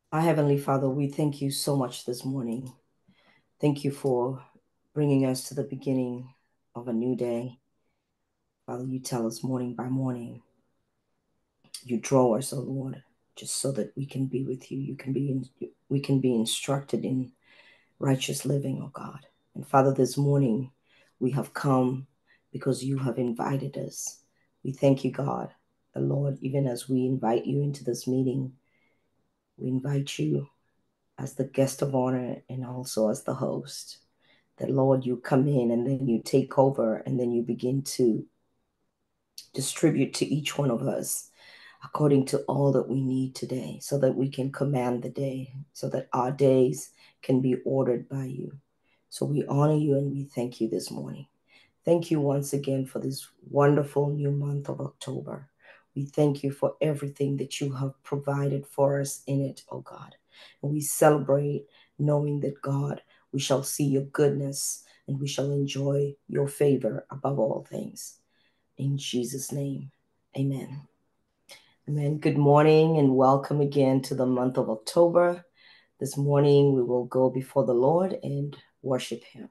Our Heavenly Father, we thank you so much this morning. Thank you for bringing us to the beginning of a new day. Father, you tell us morning by morning. You draw us, oh Lord, just so that we can be with you. We can be instructed in righteous living, oh God. And Father, this morning we have come because you have invited us. We thank you, God, the Lord, even as we invite you into this meeting, we invite you as the guest of honor and also as the host. That, Lord, you come in and then you take over and then you begin to distribute to each one of us according to all that we need today, so that we can command the day, so that our days can be ordered by you. So we honor you and we thank you this morning. Thank you once again for this wonderful new month of October. We thank you for everything that you have provided for us in it, oh God. And we celebrate knowing that, God, we shall see your goodness and we shall enjoy your favor above all things. In Jesus' name, amen. Amen. Good morning and welcome again to the month of October. This morning we will go before the Lord and worship him.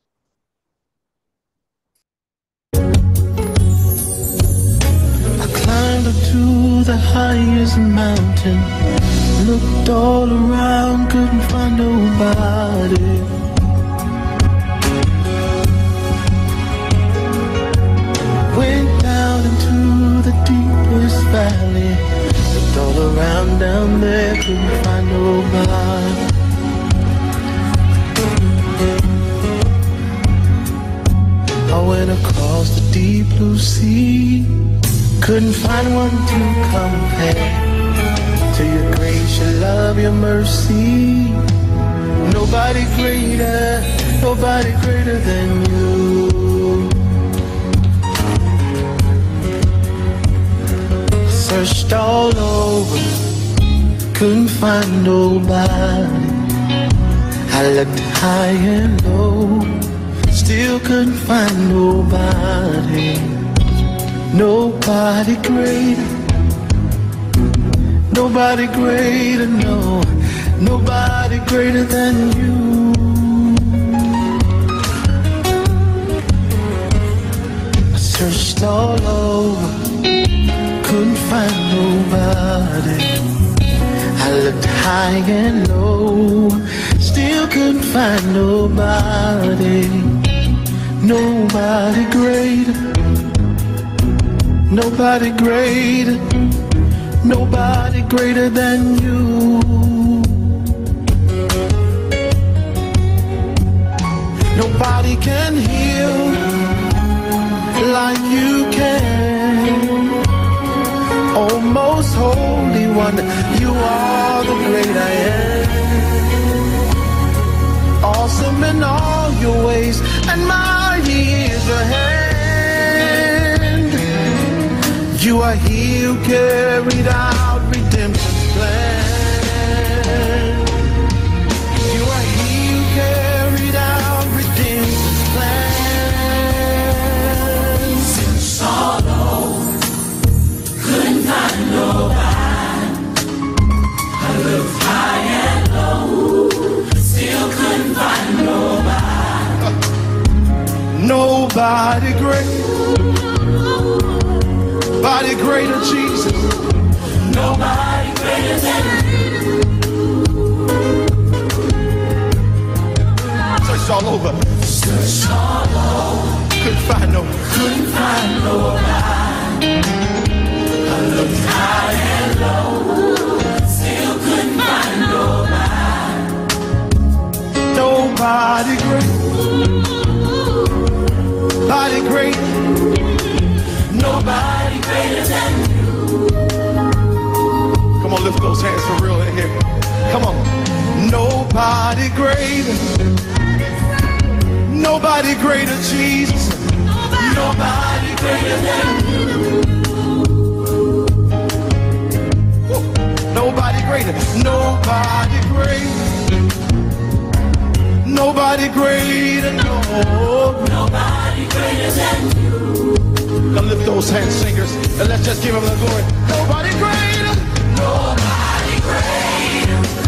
I climbed up to the highest mountain, looked all around, couldn't find nobody. Went down into the deepest valley, looked all around down there, couldn't find nobody. I went across the deep blue sea, couldn't find one to compare to your grace, your love, your mercy. Nobody greater than you. Searched all over, couldn't find nobody. I looked high and low, still couldn't find nobody. Nobody greater, no, nobody greater than you. I searched all over, couldn't find nobody. I looked high and low, still couldn't find nobody. Nobody greater, nobody greater, nobody greater than you. Nobody can heal like you can. Oh, most holy one, you are the great I am. Awesome in all your ways, and mighty is your hand. You are he who carried out redemption's plan. You are he who carried out redemption's plan. Searched all over, couldn't find nobody. I looked high and low, still couldn't find nobody. Nobody great. Nobody greater, Jesus. Nobody greater than you. Searched all over, Searched all over, couldn't find nobody. couldn't find nobody. I looked high and low, still couldn't find nobody. Nobody great. Nobody great. Nobody greater than you. Come on, lift those hands for real in here. Come on. Nobody greater. Nobody greater, Jesus. Nobody greater than you. Nobody greater. Nobody greater. Nobody greater, no. Nobody greater than you. Now lift those hands, singers, and let's just give him the glory. Nobody greater. Nobody greater.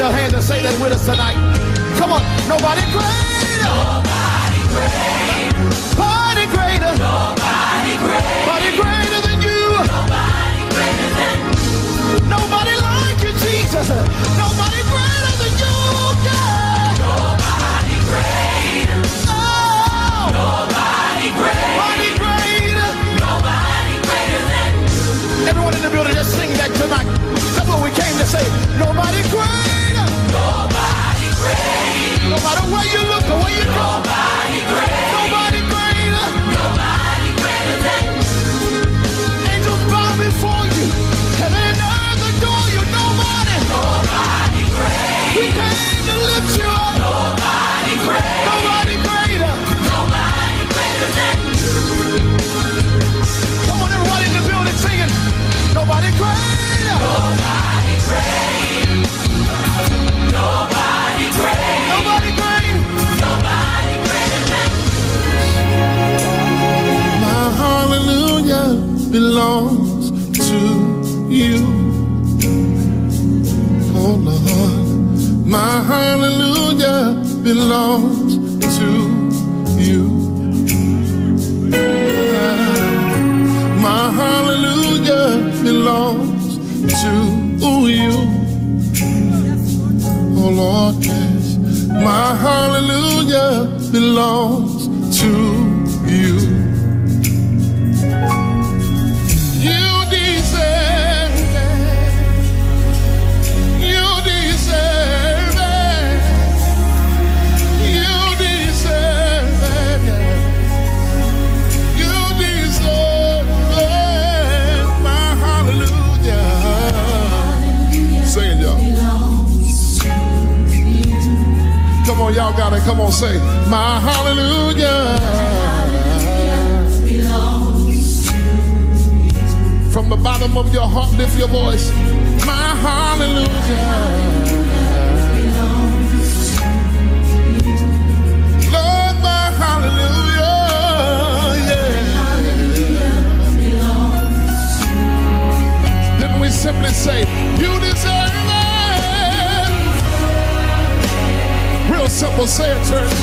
your hands and say that with us tonight. Come on. Nobody greater. Nobody greater. Nobody greater. Nobody greater. Nobody greater than you. Nobody greater than you. Nobody like you, Jesus. Nobody greater than you, God. Nobody greater. Oh. Nobody greater. Nobody greater. Nobody greater than you. Everyone in the building, just sing that tonight. That's what we came to say. Nobody greater. Nobody greater. No matter where you look or where you go. Nobody greater. Nobody greater. Nobody greater than you. Angels bow before you. Heaven and earth adore you. Nobody. Nobody greater. We came to lift you up. Nobody greater. Nobody greater. Nobody greater than you. Come on, everybody in the building singing. Nobody greater. Nobody greater. Nobody greater. Nobody greater. Nobody greater than you. My hallelujah belongs to you. Oh Lord, my hallelujah belongs to you. My hallelujah belongs to you. Oh Lord, yes, my hallelujah belongs to you. You deserve it. You deserve it. You deserve it. You deserve it. My hallelujah. Sing it, y'all. Come on, y'all got it. Come on, say, my hallelujah. From the bottom of your heart, lift your voice. My hallelujah. Lord, my hallelujah. Yeah. Then we simply say, you deserve it. Real simple, say it, church.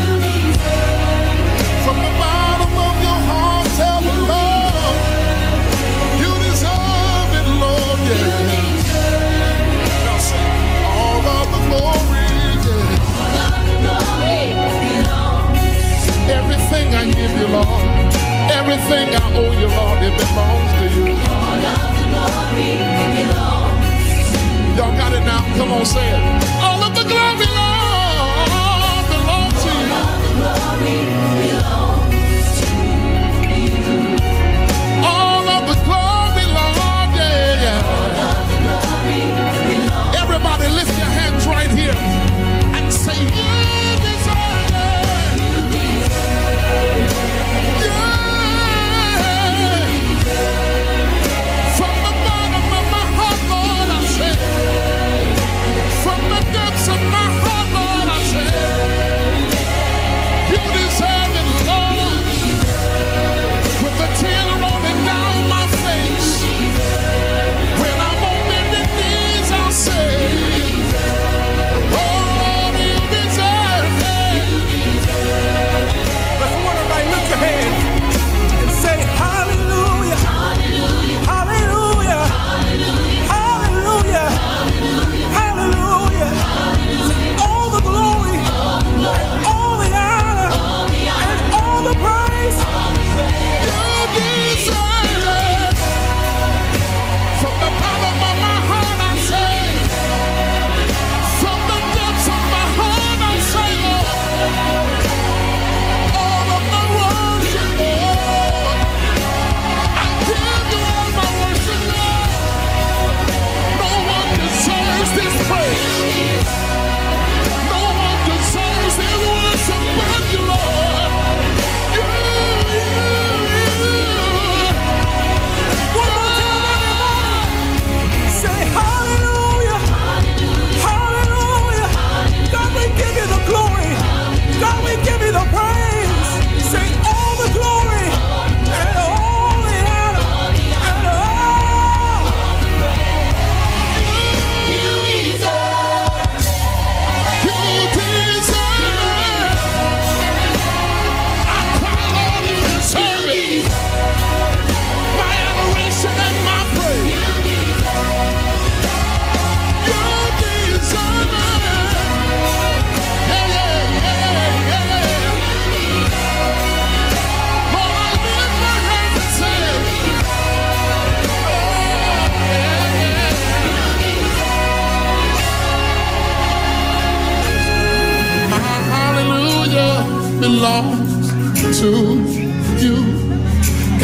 From the bottom of your heart, tell the Lord, you deserve it, Lord, yeah. Now say, all of the glory, yeah. Everything I give you, Lord, everything I owe you, Lord, it belongs to you. All of the glory belongs. Y'all got it now? Come on, say it. All of the glory, Lord. All of the glory, Lord, yeah. Everybody lift your hands right here and say, you deserve it. Yeah. From the bottom of my heart, Lord, I say, from the depths of my heart, Lord, I say, you deserve it,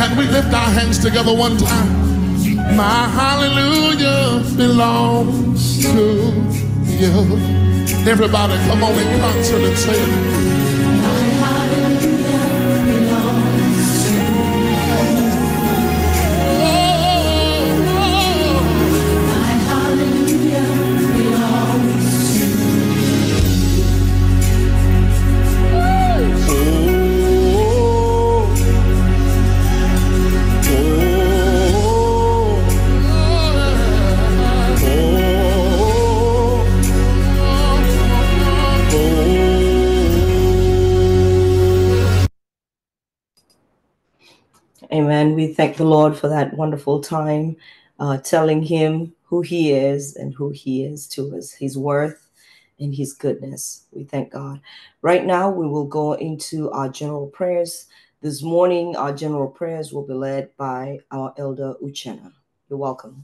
Can we lift our hands together one time? My hallelujah belongs to you. Everybody, come on in concert and say it. My hallelujah belongs to you. My hallelujah belongs to you. Amen. We thank the Lord for that wonderful time, telling him who he is and who he is to us, his worth and his goodness. We thank God. Right now, we will go into our general prayers. This morning, our general prayers will be led by our elder Uchenna. You're welcome.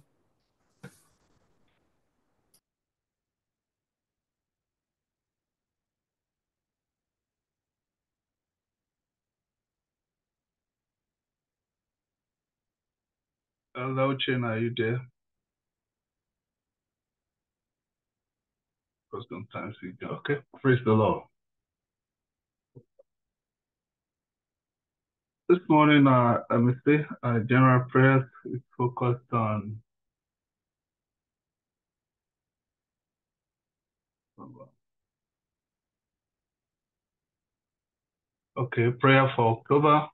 Hello, Chen, are you there? For sometimes you go. Okay, praise the Lord. This morning, let me see, general prayers is focused on prayer for October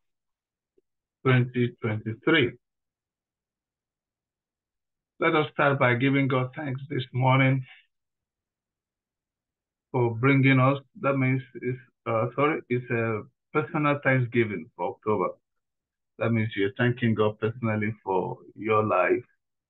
2023. Let us start by giving God thanks this morning for bringing us. That means it's a personal thanksgiving for October. That means you're thanking God personally for your life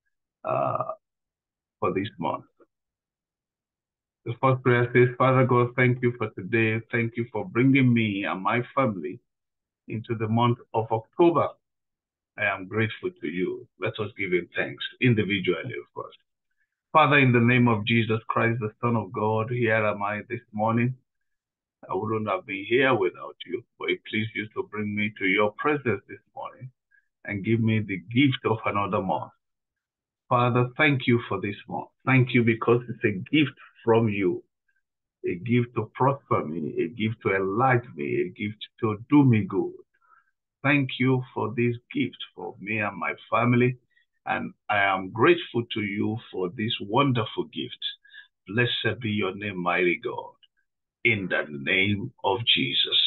for this month. The first prayer says, Father God, thank you for today. Thank you for bringing me and my family into the month of October. I am grateful to you. Let us give him thanks individually, of course. Father, in the name of Jesus Christ, the Son of God, here am I this morning. I wouldn't have been here without you, but it pleased you to bring me to your presence this morning and give me the gift of another month. Father, thank you for this month. Thank you because it's a gift from you, a gift to prosper me, a gift to enlarge me, a gift to do me good. Thank you for this gift for me and my family, and I am grateful to you for this wonderful gift. Blessed be your name, mighty God, in the name of Jesus.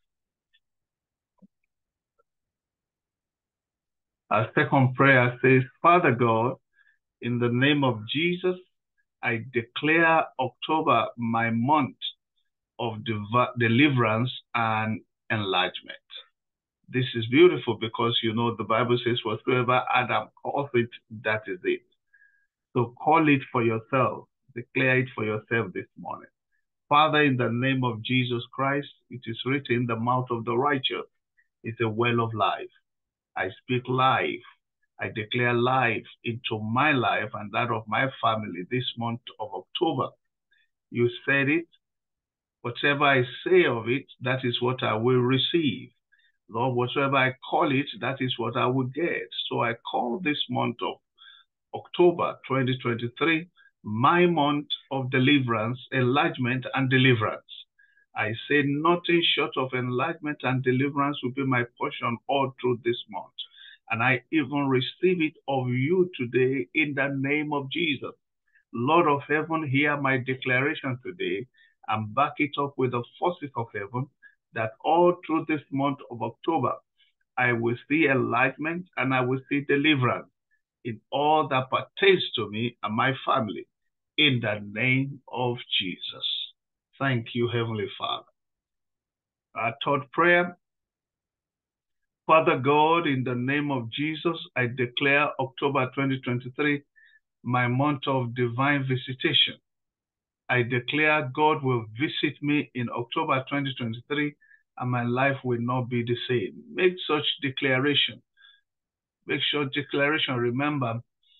Our second prayer says, Father God, in the name of Jesus, I declare October my month of deliverance and enlargement. This is beautiful because, you know, the Bible says, whatsoever Adam calls it, that is it. So call it for yourself. Declare it for yourself this morning. Father, in the name of Jesus Christ, it is written, the mouth of the righteous is a well of life. I speak life. I declare life into my life and that of my family this month of October. You said it. Whatever I say of it, that is what I will receive. Lord, whatever I call it, that is what I will get. So I call this month of October 2023 my month of deliverance, enlargement, and deliverance. I say nothing short of enlargement and deliverance will be my portion all through this month. And I even receive it of you today in the name of Jesus. Lord of heaven, hear my declaration today and back it up with the forces of heaven that all through this month of October, I will see enlightenment and I will see deliverance in all that pertains to me and my family, in the name of Jesus. Thank you, Heavenly Father. Our third prayer, Father God, in the name of Jesus, I declare October 2023 my month of divine visitation. I declare God will visit me in October 2023 and my life will not be the same. Make such declaration. Make sure declaration. Remember,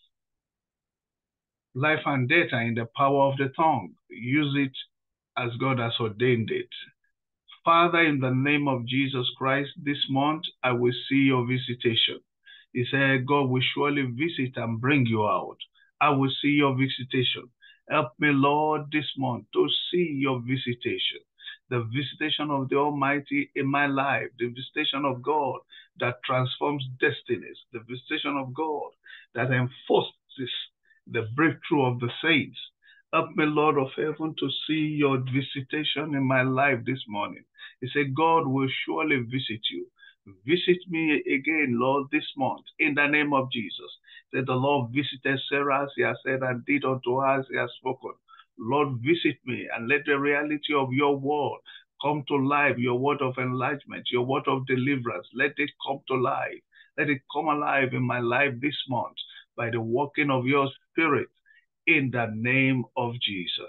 life and death are in the power of the tongue. Use it as God has ordained it. Father, in the name of Jesus Christ, this month I will see your visitation. He said, God will surely visit and bring you out. I will see your visitation. Help me, Lord, this month to see your visitation. The visitation of the Almighty in my life, the visitation of God that transforms destinies, the visitation of God that enforces the breakthrough of the saints. Help me, Lord of heaven, to see your visitation in my life this morning. He said, God will surely visit you. Visit me again, Lord, this month, in the name of Jesus. That the Lord visited Sarah, as he has said, and did unto her as he has spoken. Lord, visit me, and let the reality of your word come to life, your word of enlargement, your word of deliverance. Let it come to life. Let it come alive in my life this month by the working of your Spirit, in the name of Jesus.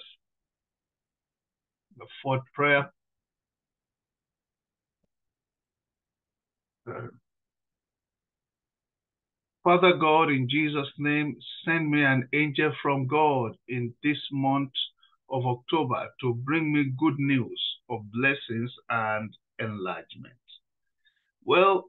The fourth prayer. Father God, in Jesus' name, send me an angel from God in this month of October to bring me good news of blessings and enlargement. Well,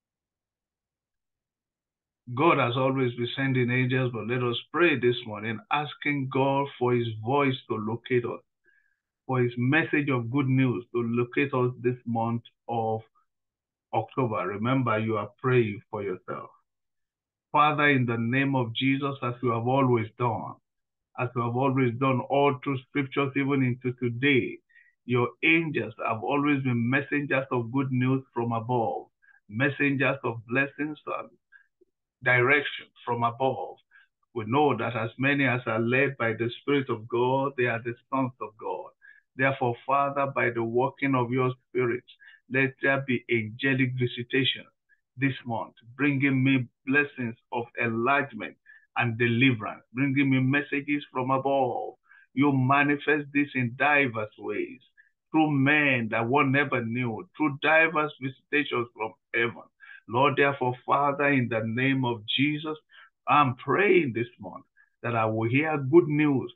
God has always been sending angels, but let us pray this morning, asking God for his voice to locate us, for his message of good news to locate us this month of October. Remember, you are praying for yourself. Father, in the name of Jesus, as you have always done all through scriptures, even into today, your angels have always been messengers of good news from above, messengers of blessings and direction from above. We know that as many as are led by the Spirit of God, they are the sons of God. Therefore, Father, by the working of your Spirit, let there be angelic visitation this month, bringing me blessings of enlargement and deliverance, bringing me messages from above. You manifest this in diverse ways, through men that one never knew, through diverse visitations from heaven. Lord, therefore, Father, in the name of Jesus, I'm praying this month that I will hear good news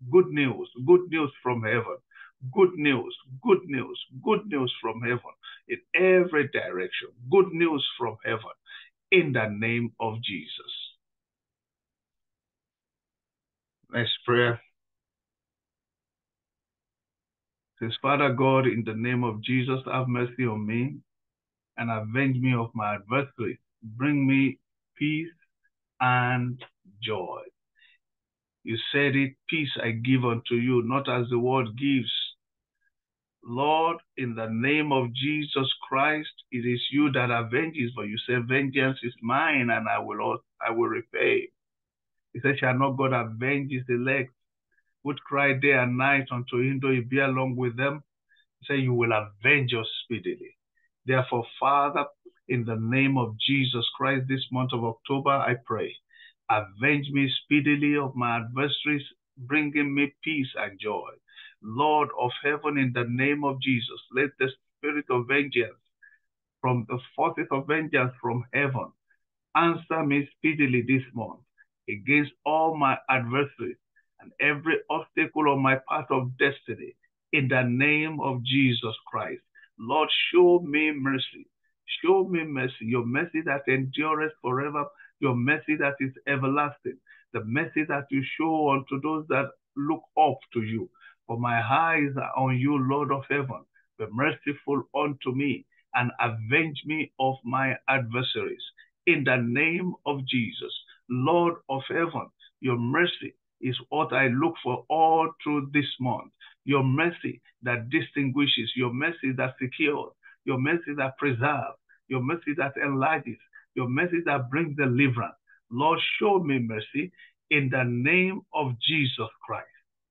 from heaven. Good news from heaven in every direction. Good news from heaven in the name of Jesus. Next prayer says, Father God, in the name of Jesus, have mercy on me and avenge me of my adversaries. Bring me peace and joy. You said it, peace I give unto you, not as the world gives. Lord, in the name of Jesus Christ, it is you that avenges, for you say, vengeance is mine, and I will repay. He said, shall not God avenge his elect, would cry day and night unto him, though he be along with them? He said, you will avenge us speedily. Therefore, Father, in the name of Jesus Christ, this month of October, I pray, avenge me speedily of my adversaries, bringing me peace and joy. Lord of heaven, in the name of Jesus, let the spirit of vengeance, from the forces of vengeance from heaven, answer me speedily this month against all my adversaries and every obstacle on my path of destiny, in the name of Jesus Christ. Lord, show me mercy. Show me mercy, your mercy that endureth forever, your mercy that is everlasting, the mercy that you show unto those that look up to you. For my eyes are on you, Lord of heaven. Be merciful unto me and avenge me of my adversaries. In the name of Jesus, Lord of heaven, your mercy is what I look for all through this month. Your mercy that distinguishes, your mercy that secures, your mercy that preserves, your mercy that enlarges, your mercy that brings deliverance. Lord, show me mercy in the name of Jesus Christ.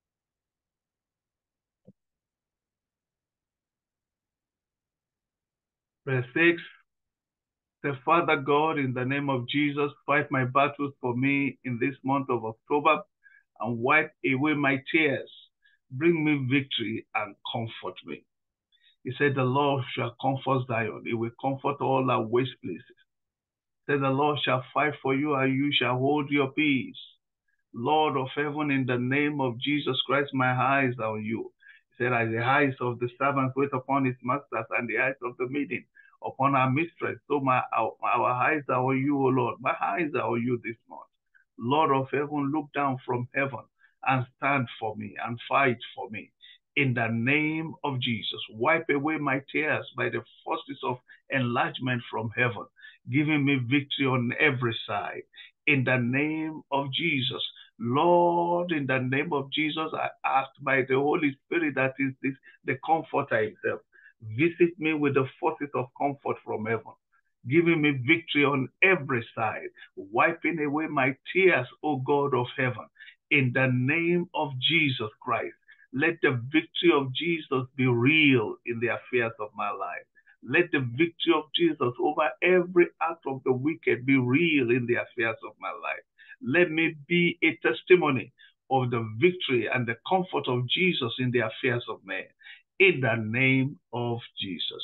Verse 6, the Father God, in the name of Jesus, fight my battles for me in this month of October and wipe away my tears. Bring me victory and comfort me. He said, the Lord shall comfort Zion. He will comfort all our waste places. He said, the Lord shall fight for you and you shall hold your peace. Lord of heaven, in the name of Jesus Christ, my eyes are on you. He said, as the eyes of the servants wait upon his masters and the eyes of the maiden upon our mistress, so our eyes are on you, O Lord. My eyes are on you this morning. Lord of heaven, look down from heaven and stand for me and fight for me. In the name of Jesus, wipe away my tears by the forces of enlargement from heaven, giving me victory on every side. In the name of Jesus, Lord, in the name of Jesus, I ask by the Holy Spirit that is the Comforter himself, visit me with the forces of comfort from heaven, giving me victory on every side, wiping away my tears, O God of heaven. In the name of Jesus Christ, let the victory of Jesus be real in the affairs of my life. Let the victory of Jesus over every act of the wicked be real in the affairs of my life. Let me be a testimony of the victory and the comfort of Jesus in the affairs of men. In the name of Jesus.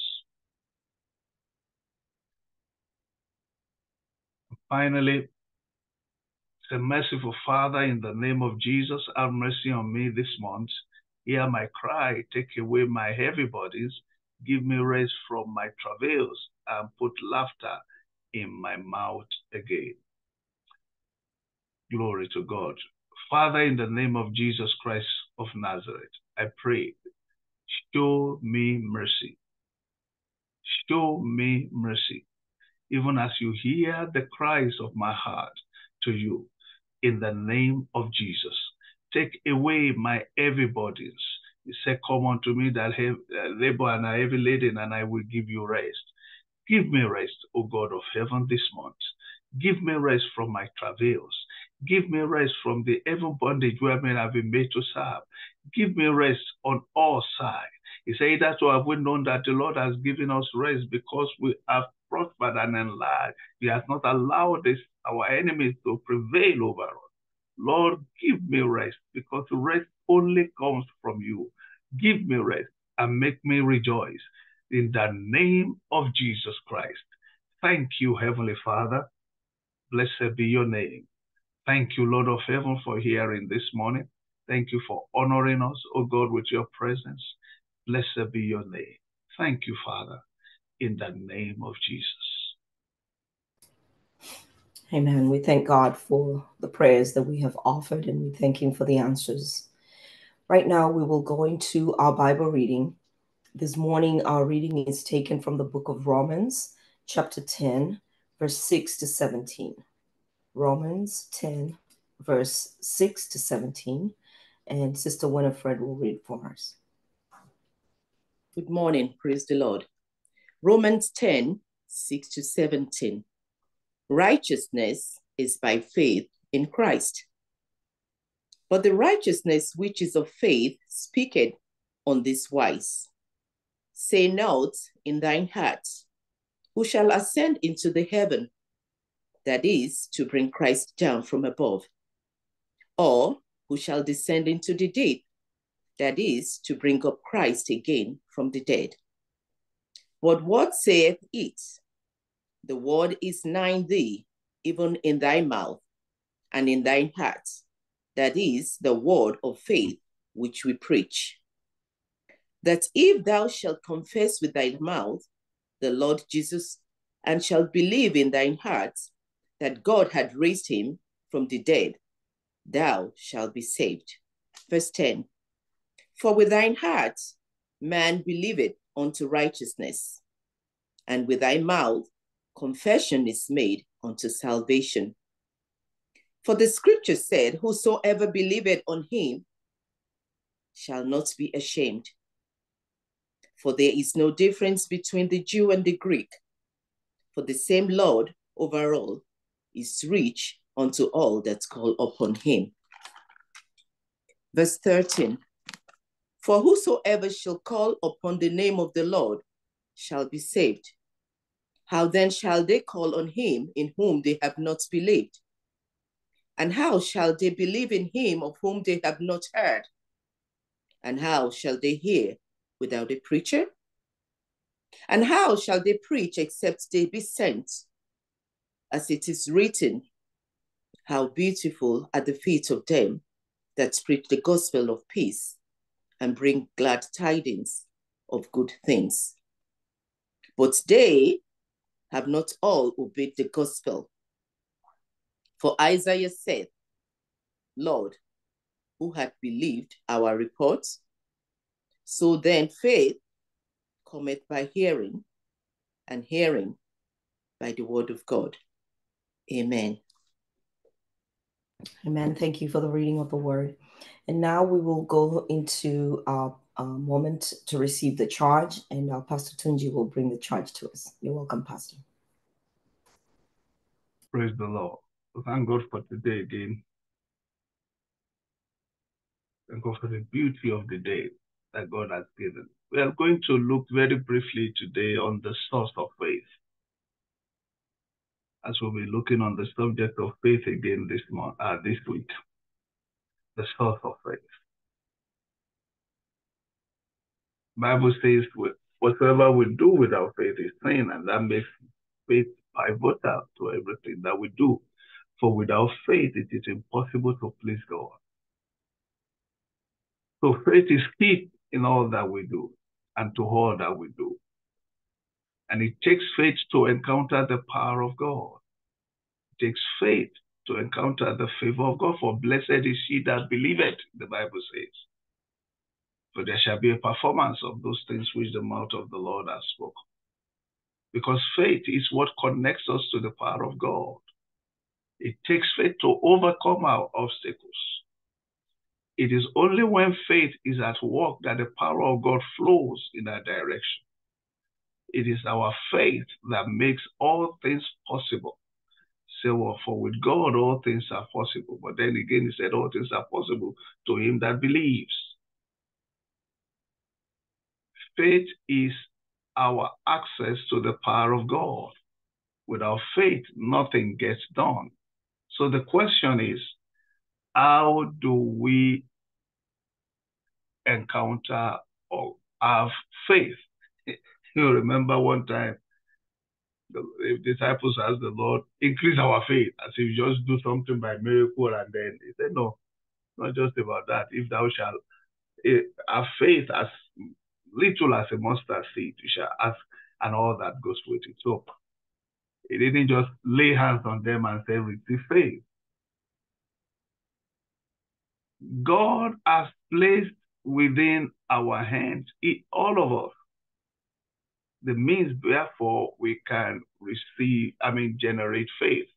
Finally, the merciful Father, in the name of Jesus, have mercy on me this month. Hear my cry, take away my heavy burdens, give me rest from my travails, and put laughter in my mouth again. Glory to God. Father, in the name of Jesus Christ of Nazareth, I pray, show me mercy. Show me mercy, even as you hear the cries of my heart to you. In the name of Jesus, take away my heavy burdens. You said, come unto me that labor and are heavy laden, and I will give you rest. Give me rest, O God of heaven, this month. Give me rest from my travails. Give me rest from the evil bondage wherein I've been made to serve. Give me rest on all sides. He said, that's why we known that the Lord has given us rest, because we have prospered and enlarged. He has not allowed our enemies to prevail over us. Lord, give me rest, because rest only comes from you. Give me rest and make me rejoice. In the name of Jesus Christ. Thank you, Heavenly Father. Blessed be your name. Thank you, Lord of heaven, for hearing this morning. Thank you for honoring us, O God, with your presence. Blessed be your name. Thank you, Father, in the name of Jesus. Amen. We thank God for the prayers that we have offered, and we thank him for the answers. Right now, we will go into our Bible reading. This morning, our reading is taken from the book of Romans, chapter 10, verse 6 to 17. Romans 10, verse 6 to 17. And Sister Winifred will read for us. Good morning. Praise the Lord. Romans 10, 6 to 17. Righteousness is by faith in Christ. But the righteousness which is of faith speaketh on this wise. Say not in thine heart, who shall ascend into the heaven, that is, to bring Christ down from above, or who shall descend into the deep, that is, to bring up Christ again from the dead. But what saith it? The word is nigh thee, even in thy mouth and in thine heart, that is, the word of faith which we preach. That if thou shalt confess with thy mouth the Lord Jesus, and shalt believe in thine heart that God had raised him from the dead, thou shalt be saved. Verse 10. For with thine heart man believeth unto righteousness, and with thy mouth confession is made unto salvation. For the scripture said, whosoever believeth on him shall not be ashamed. For there is no difference between the Jew and the Greek, for the same Lord over all is rich unto all that call upon him. Verse 13. For whosoever shall call upon the name of the Lord shall be saved. How then shall they call on him in whom they have not believed? And how shall they believe in him of whom they have not heard? And how shall they hear without a preacher? And how shall they preach except they be sent? As it is written, how beautiful are the feet of them that preach the gospel of peace and bring glad tidings of good things. But they have not all obeyed the gospel. For Isaiah said, Lord, who hath believed our report? So then faith cometh by hearing, and hearing by the word of God. Amen. Amen. Thank you for the reading of the word. And now we will go into our moment to receive the charge, and Pastor Tunji will bring the charge to us. You're welcome, Pastor. Praise the Lord. So thank God for today again. Thank God for the beauty of the day that God has given. We are going to look very briefly today on the source of faith, as we'll be looking on the subject of faith again this week. The source of faith. Bible says whatsoever we do without faith is sin, and that makes faith pivotal to everything that we do. For without faith, it is impossible to please God. So faith is key in all that we do and to all that we do. And it takes faith to encounter the power of God. It takes faith to encounter the favor of God. For blessed is she that believeth, the Bible says. For there shall be a performance of those things which the mouth of the Lord has spoken. Because faith is what connects us to the power of God. It takes faith to overcome our obstacles. It is only when faith is at work that the power of God flows in our direction. It is our faith that makes all things possible. Say, well, for with God all things are possible. But then again, he said all things are possible to him that believes. Faith is our access to the power of God. Without faith, nothing gets done. So the question is, how do we encounter or have faith? You remember one time, the disciples asked the Lord, increase our faith, as if you just do something by miracle, and then he said, no, not just about that. If thou shalt have faith as little as a mustard seed, you shall ask, and all that goes with it. So he didn't just lay hands on them and say, receive faith. God has placed within our hands, all of us, the means therefore we can generate faith.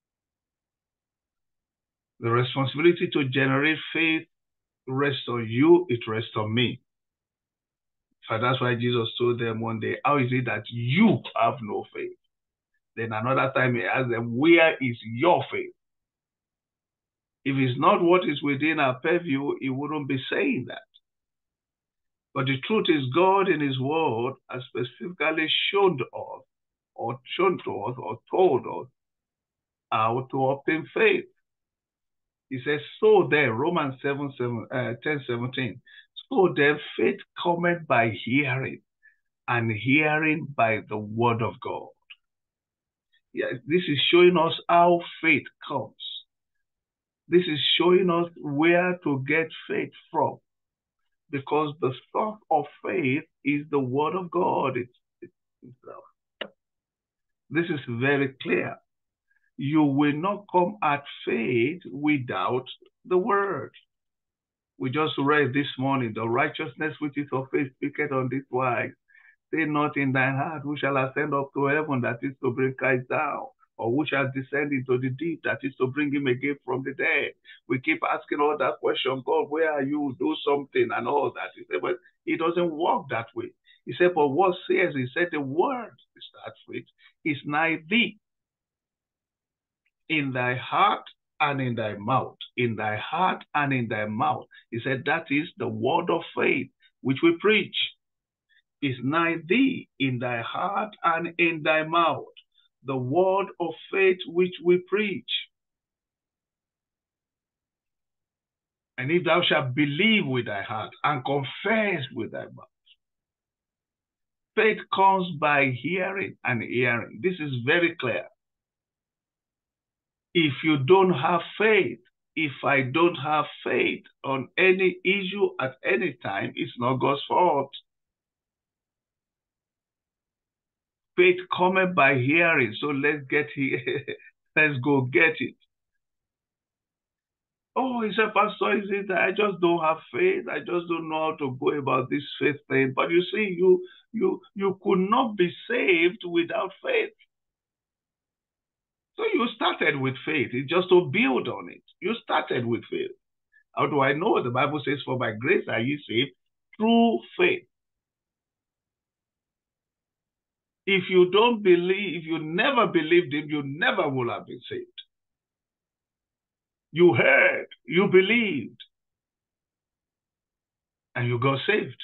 The responsibility to generate faith rests on you, it rests on me. So that's why Jesus told them one day, how is it that you have no faith? Then another time he asked them, where is your faith? If it's not what is within our purview, he wouldn't be saying that. But the truth is, God in his word has specifically shown to us or told us how to obtain faith. He says, so then, Romans 10:17, so then faith cometh by hearing, and hearing by the word of God. Yeah, this is showing us how faith comes. This is showing us where to get faith from. Because the source of faith is the word of God itself. This is very clear. You will not come at faith without the word. We just read this morning, the righteousness which is of faith speaketh on this wise. Say not in thine heart, who shall ascend up to heaven, that is to bring Christ down, or who shall descend into the deep, that is to bring him again from the dead. We keep asking all that question, God, where are you? Do something and all that. He said, but it doesn't work that way. He said, but what says? He said, the word starts with is nigh thee, in thy heart and in thy mouth. In thy heart and in thy mouth. He said, that is the word of faith which we preach. Is nigh thee, in thy heart and in thy mouth, the word of faith which we preach. And if thou shalt believe with thy heart and confess with thy mouth. Faith comes by hearing and hearing. This is very clear. If you don't have faith, if I don't have faith on any issue at any time, it's not God's fault. Faith cometh by hearing, so let's get here. Let's go get it. Oh, he said, Pastor, is it that I just don't have faith? I just don't know how to go about this faith thing. But you see, you could not be saved without faith. So you started with faith. It's just to build on it. You started with faith. How do I know? The Bible says, for by grace are ye saved through faith. If you don't believe, if you never believed him, you never will have been saved. You heard, you believed, and you got saved.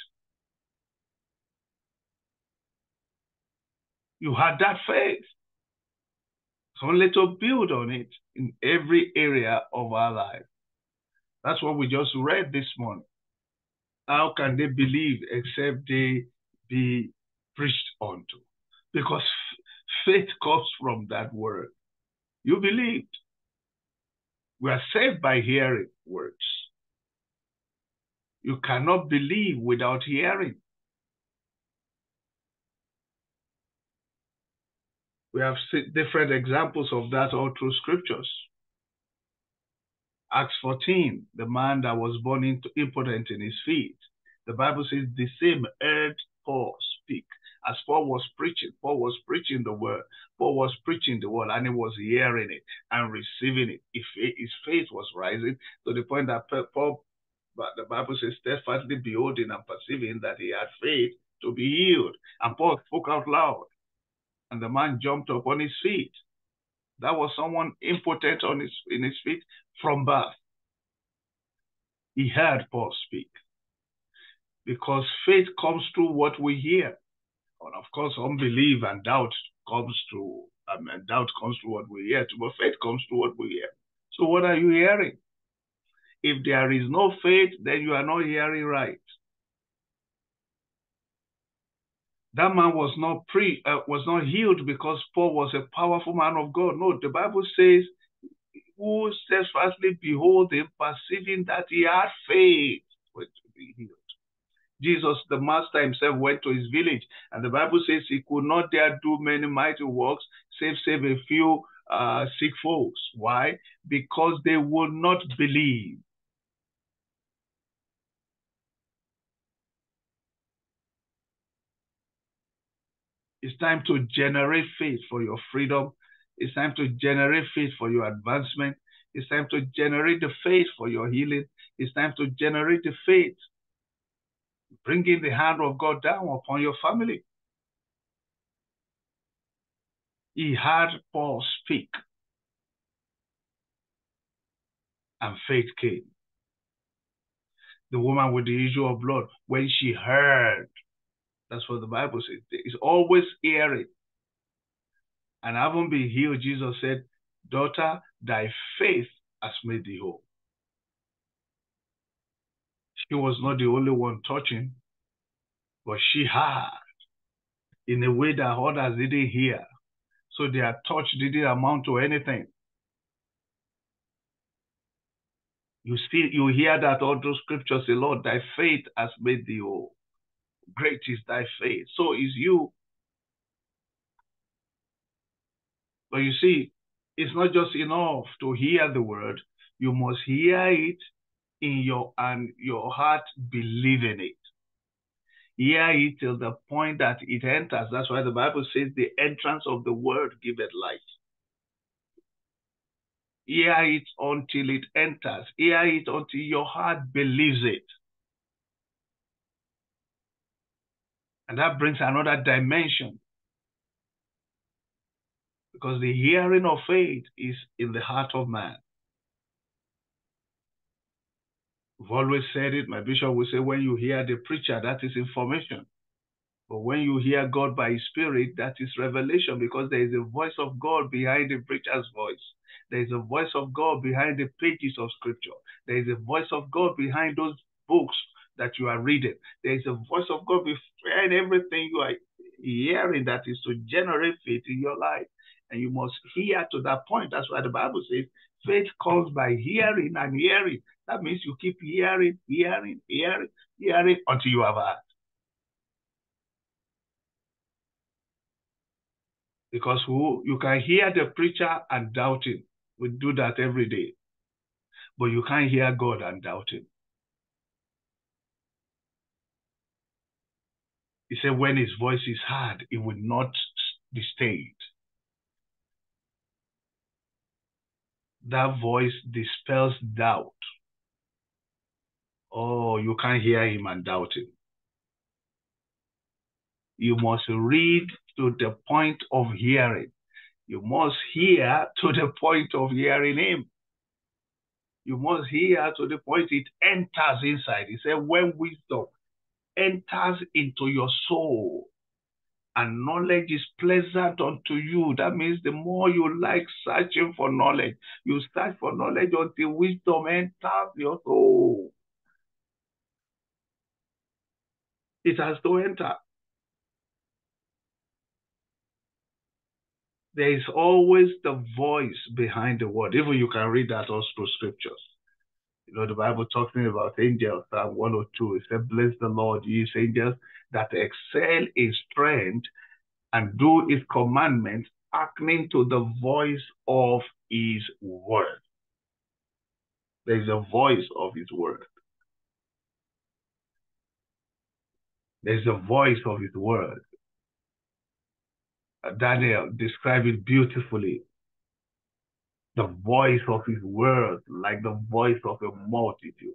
You had that faith. It's only to build on it in every area of our life. That's what we just read this morning. How can they believe except they be preached unto? Because faith comes from that word. You believed. We are saved by hearing words. You cannot believe without hearing. We have different examples of that all through scriptures. Acts 14, the man that was born impotent in his feet. The Bible says the same heard Paul speak. As Paul was preaching the word. Paul was preaching the word, and he was hearing it and receiving it. His faith was rising to the point that Paul, but the Bible says, steadfastly beholding and perceiving that he had faith to be healed. And Paul spoke out loud, and the man jumped up on his feet. That was someone impotent in his feet from birth. He heard Paul speak. Because faith comes through what we hear. And of course, unbelief and doubt comes through what we hear too, but faith comes through what we hear. So what are you hearing? If there is no faith, then you are not hearing right. That man was not healed because Paul was a powerful man of God. No, the Bible says, who steadfastly behold him, perceiving that he had faith to be healed. Jesus, the master himself, went to his village, and the Bible says he could not there do many mighty works, save a few sick folks. Why? Because they would not believe. It's time to generate faith for your freedom. It's time to generate faith for your advancement. It's time to generate the faith for your healing. It's time to generate the faith, bringing the hand of God down upon your family. He heard Paul speak, and faith came. The woman with the issue of blood, when she heard, that's what the Bible says. It's always hearing. And having been healed, Jesus said, daughter, thy faith has made thee whole. She was not the only one touching, but she heard in a way that others didn't hear. So their touch didn't amount to anything. You hear that all those scriptures say, Lord, thy faith has made thee whole. Great is thy faith. So is you. But you see, it's not just enough to hear the word. You must hear it in your heart believing it. Hear it till the point that it enters. That's why the Bible says the entrance of the word giveth light. Hear it until it enters. Hear it until your heart believes it. And that brings another dimension. Because the hearing of faith is in the heart of man. We've always said it. My bishop will say, when you hear the preacher, that is information. But when you hear God by his spirit, that is revelation, because there is a voice of God behind the preacher's voice. There is a voice of God behind the pages of scripture. There is a voice of God behind those books that you are reading. There is a voice of God behind everything you are hearing that is to generate faith in your life. And you must hear to that point. That's why the Bible says faith comes by hearing and hearing. That means you keep hearing until you have heard. Because you can hear the preacher and doubt him. We do that every day. But you can't hear God and doubt him. He said when his voice is heard, it will not be stayed. That voice dispels doubt. Oh, you can't hear him and doubt him. You must read to the point of hearing. You must hear to the point of hearing him. You must hear to the point it enters inside. He said, when wisdom enters into your soul and knowledge is pleasant unto you, that means the more you like searching for knowledge, you search for knowledge until wisdom enters your soul. It has to enter. There is always the voice behind the word. Even you can read that also through scriptures. You know, the Bible talking about angels, Psalm 102, it said, bless the Lord, ye angels that excel in strength and do his commandments, hearkening to the voice of his word. There is a voice of his word. There's a voice of his word. Daniel described it beautifully. The voice of his word, like the voice of a multitude.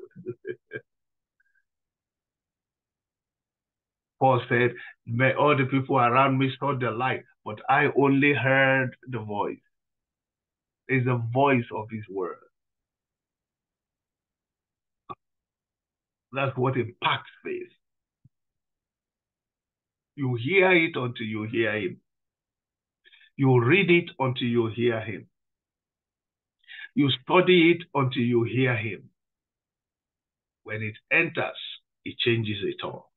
Paul said, may all the people around me saw the light, but I only heard the voice. There's a voice of his word. That's what impacts faith. You hear it until you hear him. You read it until you hear him. You study it until you hear him. When it enters, it changes it all.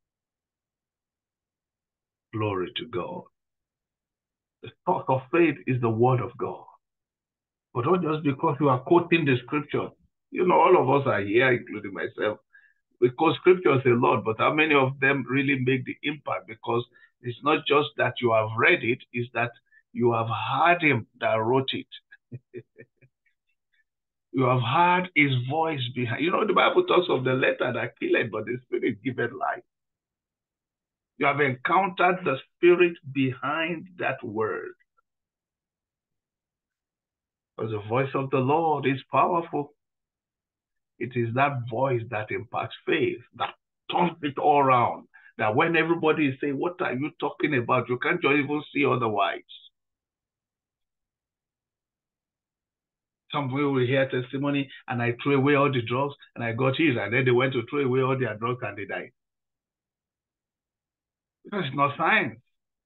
Glory to God. The source of faith is the word of God. But not just because you are quoting the scripture. You know, all of us are here, including myself. We quote scriptures a lot, but how many of them really make the impact? Because it's not just that you have read it, it's that you have heard him that wrote it. You have heard his voice behind. You know, the Bible talks of the letter that killeth, but the spirit giveth life. You have encountered the spirit behind that word. Because the voice of the Lord is powerful. It is that voice that impacts faith, that turns it all around. That when everybody is saying, what are you talking about? You can't even see otherwise. Some people will hear testimony, and I threw away all the drugs, and I got healed, and then they went to throw away all their drugs, and they died. Because it's not science.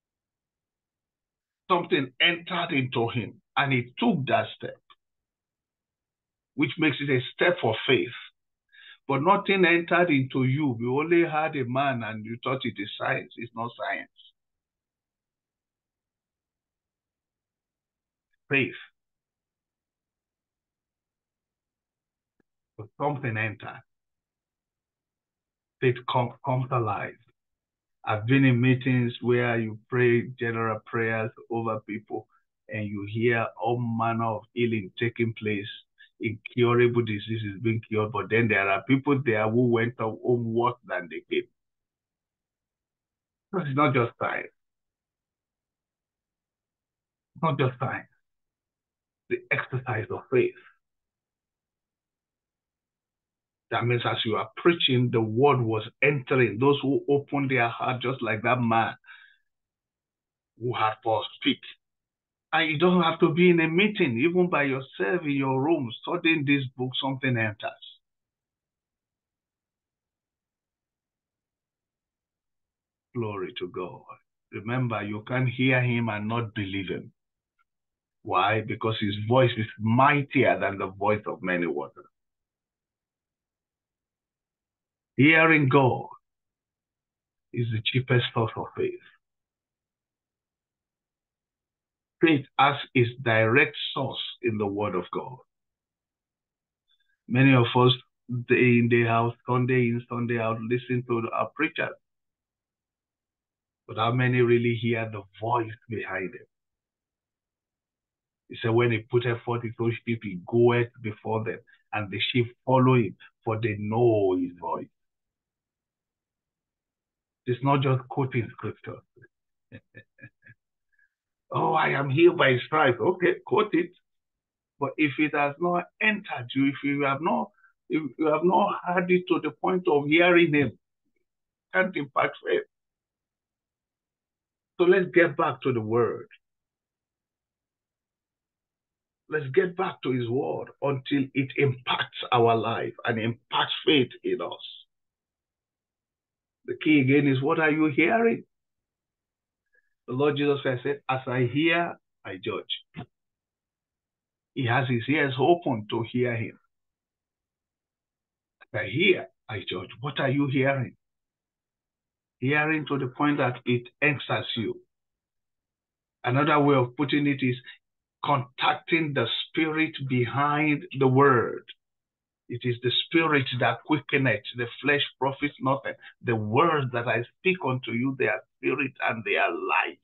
Something entered into him, and he took that step, which makes it a step for faith. But nothing entered into you. You only had a man, and you thought it is science. It's not science. Faith. But something entered. Faith comes alive. I've been in meetings where you pray general prayers over people and you hear all manner of healing taking place, incurable diseases being cured, but then there are people there who went home worse than they came. So it's not just science. It's not just science. The exercise of faith. That means as you are preaching, the word was entering. Those who opened their heart, just like that man who had Paul speak. And you don't have to be in a meeting, even by yourself in your room, studying this book, something enters. Glory to God. Remember, you can't hear him and not believe him. Why? Because his voice is mightier than the voice of many waters. Hearing God is the cheapest source of faith. faith has its direct source in the Word of God. Many of us, day in, day out, Sunday in, Sunday out, listen to our preachers. But how many really hear the voice behind them? He said, when he putteth forth his own sheep, he goeth before them, and the sheep follow him, for they know his voice. It's not just quoting scripture. Oh, I am healed by his stripes. Okay, quote it. But if it has not entered you, if you have not heard it to the point of hearing him, can't impact faith. So let's get back to the word. Let's get back to his word until it impacts our life and impacts faith in us. The key again is, what are you hearing? The Lord Jesus Christ said, as I hear, I judge. He has his ears open to hear him. As I hear, I judge. What are you hearing? Hearing to the point that it answers you. Another way of putting it is contacting the spirit behind the word. It is the spirit that quickeneth, the flesh profits nothing. The words that I speak unto you, they are spirit and they are life.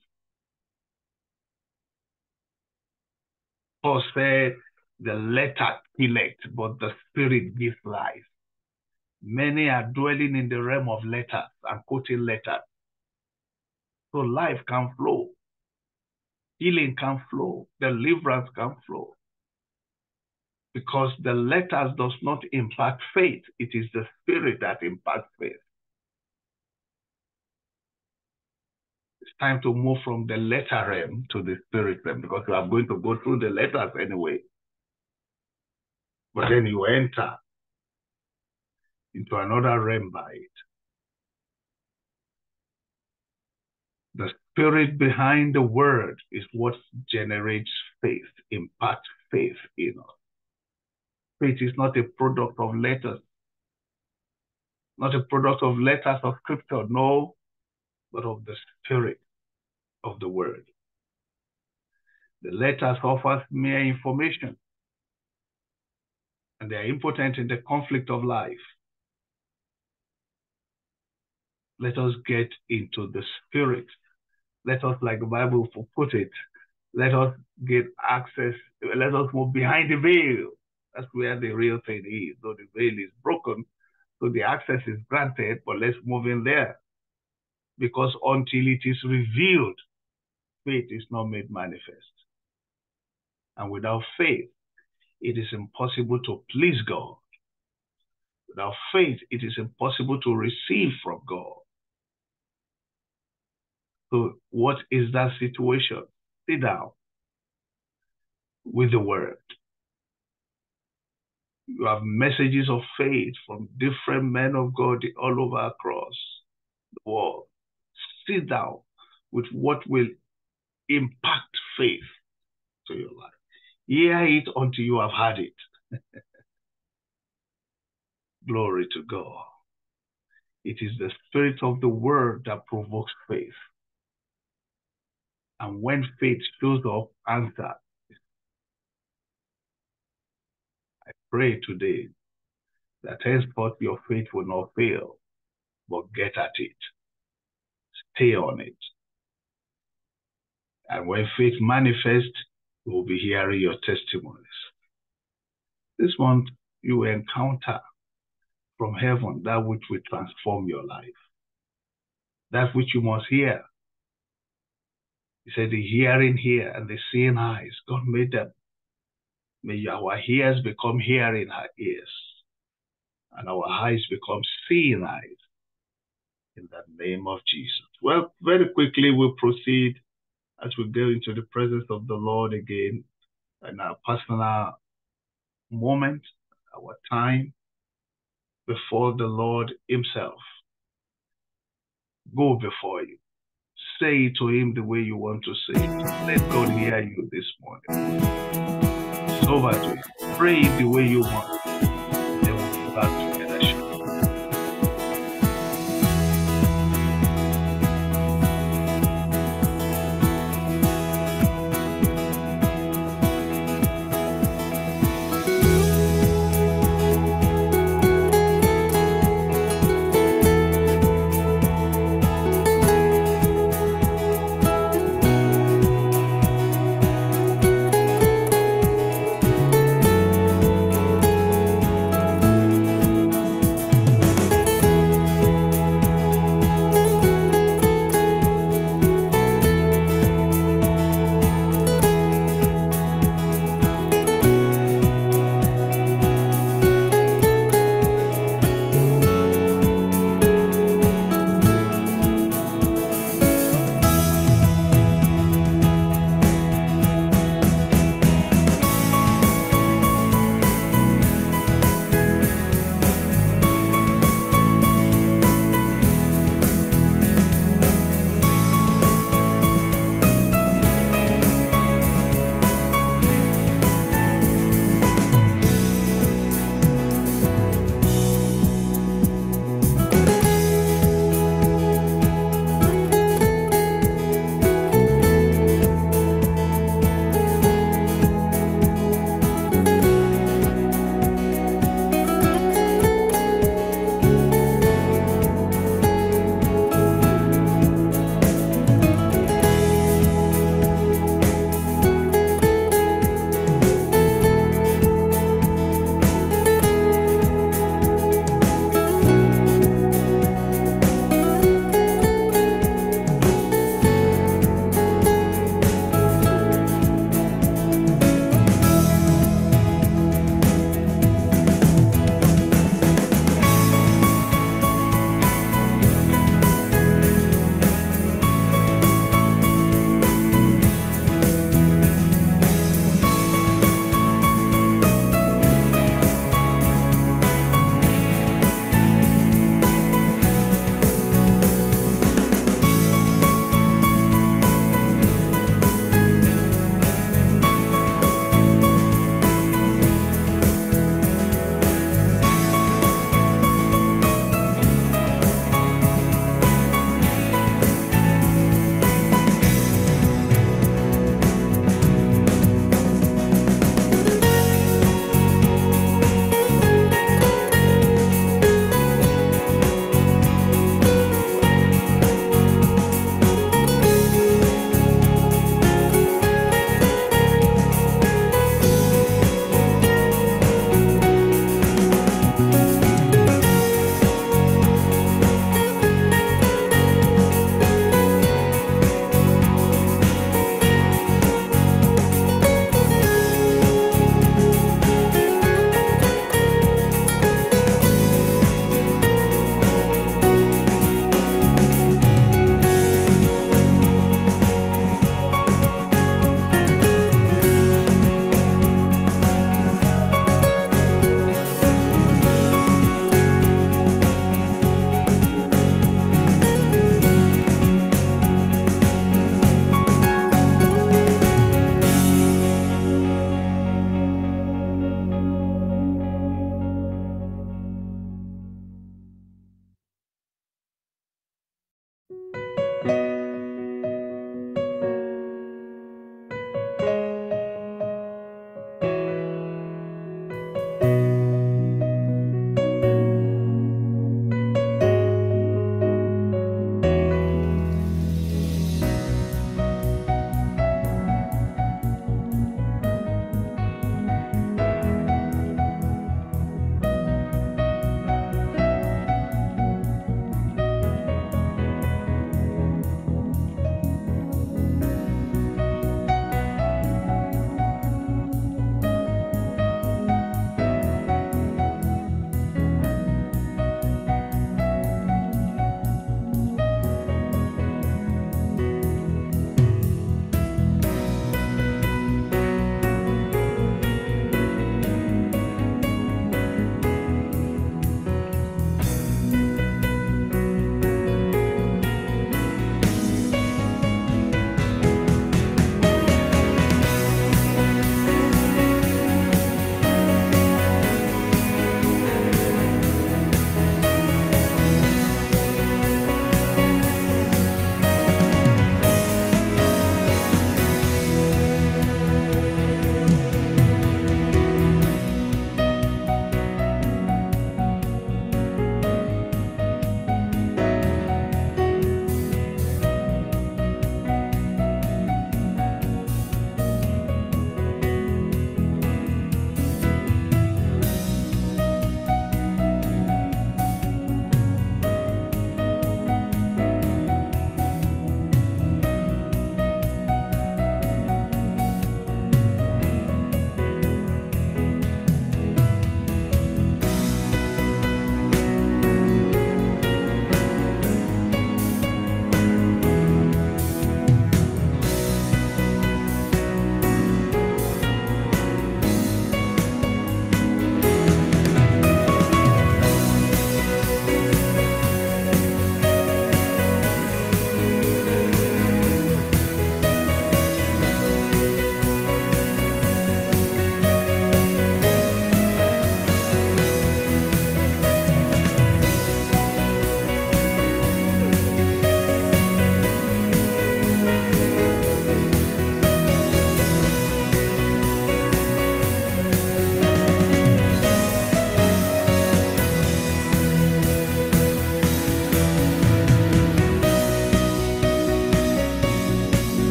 Paul said, the letter killeth, but the spirit gives life. Many are dwelling in the realm of letters and quoting letters. So life can flow. Healing can flow. Deliverance can flow. Because the letters does not impact faith. It is the spirit that impacts faith. It's time to move from the letter realm to the spirit realm, because we are going to go through the letters anyway. But then you enter into another realm by it. The spirit behind the word is what generates faith, impacts faith in us. Faith is not a product of letters, not a product of letters of scripture, no, but of the spirit of the word. The letters offer mere information, and they are impotent in the conflict of life. Let us get into the spirit. Let us, like the Bible put it, let us get access, let us move behind the veil. That's where the real thing is. So the veil is broken, so the access is granted, but let's move in there. Because until it is revealed, faith is not made manifest. And without faith, it is impossible to please God. Without faith, it is impossible to receive from God. So what is that situation? Sit down with the word. You have messages of faith from different men of God all over across the world. Sit down with what will impact faith to your life. Hear it until you have had it. Glory to God. It is the spirit of the word that provokes faith. And when faith shows up, answer. I pray today that henceforth your faith will not fail, but get at it. Stay on it. And when faith manifests, you will be hearing your testimonies. This month, you will encounter from heaven that which will transform your life. That which you must hear. He said, the hearing ear and the seeing eyes, God made them. May our ears become hearing ears, and our eyes become seeing eyes. In the name of Jesus. Well, very quickly we'll proceed as we go into the presence of the Lord again in our personal moment, our time before the Lord himself. Go before you. Say to him the way you want to say it. Let God hear you this morning. It's over to him. Pray it the way you want. Then we'll be back together shortly.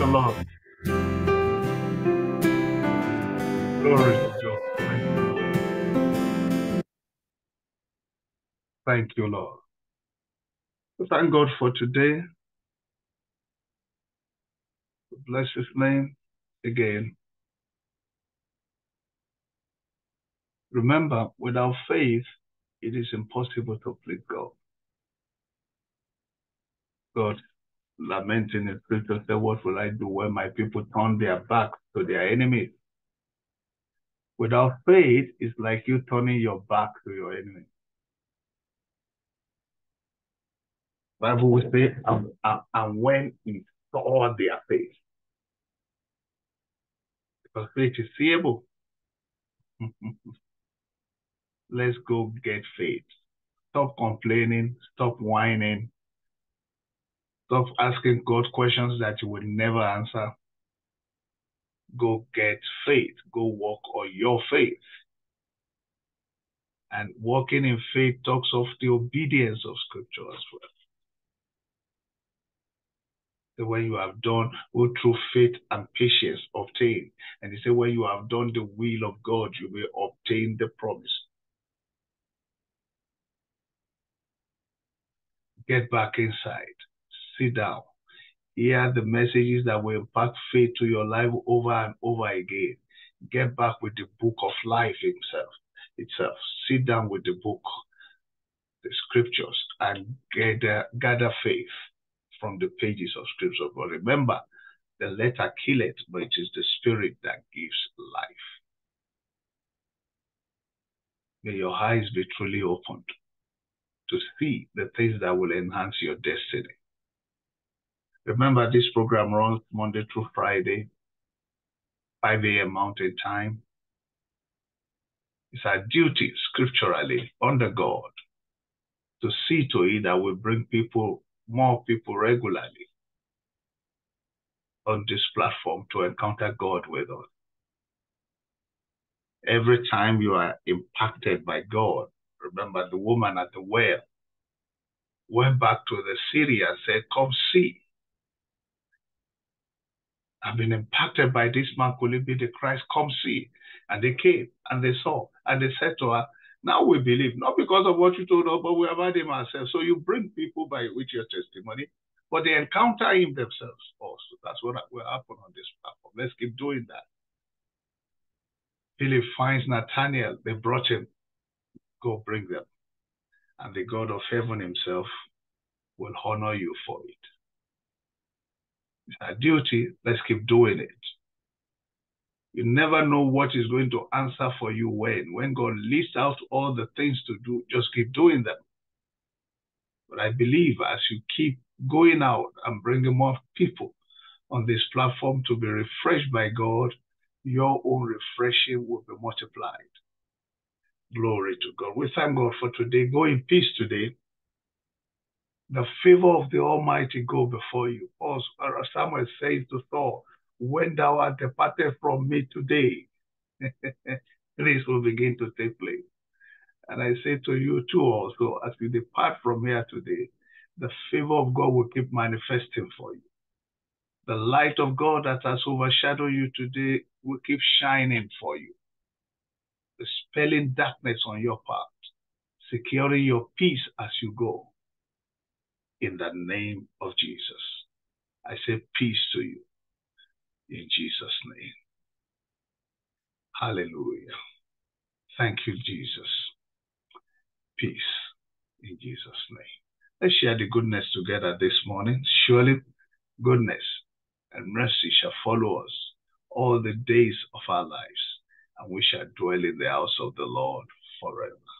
the Lord. Glory to God. Thank you, Lord. Thank God for today. Bless his name again. Remember, without faith, it is impossible to please God. God, lamenting in scripture, said, what will I do when my people turn their backs to their enemies? Without faith, it's like you turning your back to your enemy. Bible will say, and when he saw their face, because faith is seeable. Let's go get faith. Stop complaining. Stop whining. Stop asking God questions that you will never answer. Go get faith. Go walk on your faith. And walking in faith talks of the obedience of scripture as well. So when you have done, go through faith and patience, obtain. And he said, when you have done the will of God, you will obtain the promise. Get back inside. Sit down. Hear the messages that will impact faith to your life over and over again. Get back with the book of life itself. Sit down with the book, the scriptures, and gather faith from the pages of scripture. But remember, the letter killeth, but it is the spirit that gives life. May your eyes be truly opened to see the things that will enhance your destiny. Remember, this program runs Monday through Friday, 5 a.m. Mountain Time. It's our duty scripturally under God to see to it that we bring more people regularly on this platform to encounter God with us. Every time you are impacted by God, remember the woman at the well went back to the city and said, come see. I've been impacted by this man. Could it be the Christ? Come see. And they came and they saw and they said to her, now we believe, not because of what you told us, but we have had him ourselves. So you bring people with your testimony, but they encounter him themselves also. That's what will happen on this platform. Let's keep doing that. Philip finds Nathanael. They brought him. Go bring them. And the God of heaven himself will honor you for it. It's our duty. Let's keep doing it. You never know what is going to answer for you when. When God lists out all the things to do, just keep doing them. But I believe as you keep going out and bringing more people on this platform to be refreshed by God, your own refreshing will be multiplied. Glory to God. We thank God for today. Go in peace today. The favor of the Almighty go before you. As Samuel says to Saul, when thou art departed from me today, this will begin to take place. And I say to you too also, as you depart from here today, the favor of God will keep manifesting for you. The light of God that has overshadowed you today will keep shining for you, dispelling darkness on your path, securing your peace as you go. In the name of Jesus, I say peace to you. In Jesus' name. Hallelujah. Thank you, Jesus. Peace in Jesus' name. Let's share the goodness together this morning. Surely goodness and mercy shall follow us all the days of our lives, and we shall dwell in the house of the Lord forever.